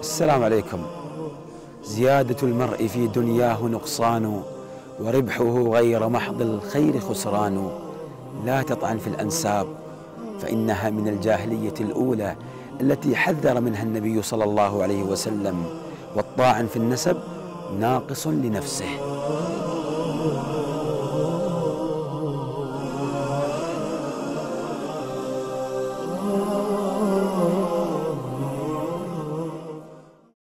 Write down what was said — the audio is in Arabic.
السلام عليكم. زيادة المرء في دنياه نقصان، وربحه غير محض الخير خسران. لا تطعن في الأنساب فإنها من الجاهلية الأولى التي حذر منها النبي صلى الله عليه وسلم، والطاعن في النسب ناقص لنفسه.